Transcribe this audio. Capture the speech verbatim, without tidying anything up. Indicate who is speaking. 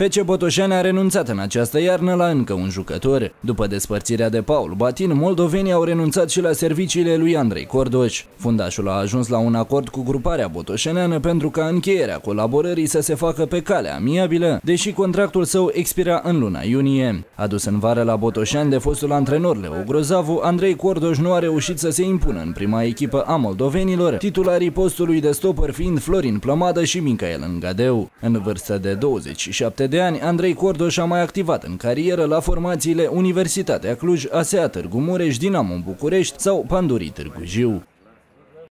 Speaker 1: F C Botoșani a renunțat în această iarnă la încă un jucător. După despărțirea de Paul Batin, moldovenii au renunțat și la serviciile lui Andrei Cordoș. Fundașul a ajuns la un acord cu gruparea botoșaneană pentru ca încheierea colaborării să se facă pe cale amiabilă, deși contractul său expira în luna iunie. Adus în vară la Botoșani de fostul antrenor Leo Grozavu, Andrei Cordoș nu a reușit să se impună în prima echipă a moldovenilor, titularii postului de stopper fiind Florin Plămadă și Michael Îngadeu. În vârstă de douăzeci și șapte de ani, Andrei Cordoș a mai activat în carieră la formațiile Universitatea Cluj, A S E A Târgu Mureș, Dinamo București sau Pandurii Târgu Jiu.